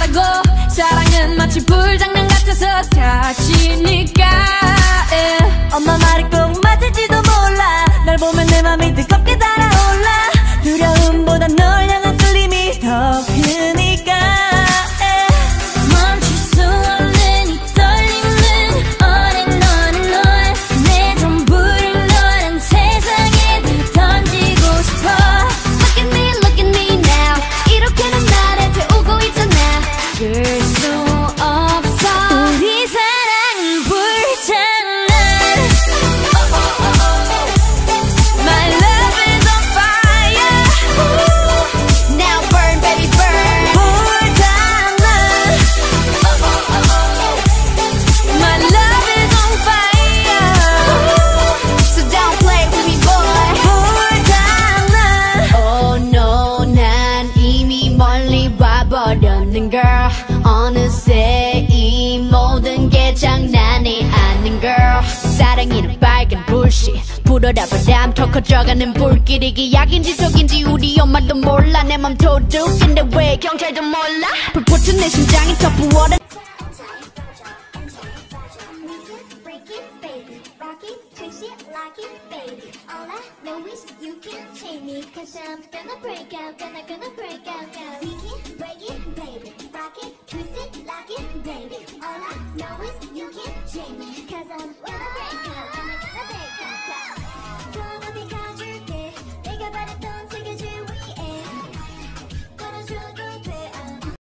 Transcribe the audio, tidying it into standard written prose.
말고 사랑은 마치 불장난 같아서 다치니까 엄마 말이 꼭 맞을지도 몰라. 널 보면 내 맘이 뜨겁게 달아올라. 두려움보다 널 향한 끌림이 더 크니까 멈출 수 없는 이 떨림은 on and on 내 전부를 너란 세상에 다 던지고 싶어. Look at me now 이렇게는 나를 태우고 있잖아. 줄 수 없어 우리 사랑은 불장난. My love is on fire. Now burn baby burn. 불장난. My love is on fire. So don't play with me boy. 불장난. Oh no 난 이미 멀리 와버렸는 girl. 어느새 이 모든 게 장난이 아닌 girl. 사랑이는 빨간 불씨 불어라 바람 더 커져가는 불길. 이게 약인지 독인지 우리 엄마도 몰라. 내 맘 도둑인데 왜 경찰도 몰라. 불붙은 내 심장이 더 부어라. Break it, baby. Rock it, twist it, lock it, baby. All I know is you can't chain me. Cause I'm gonna break out, gonna break out now. We can break it, baby. Rock it, twist it, lock it, baby. All I know is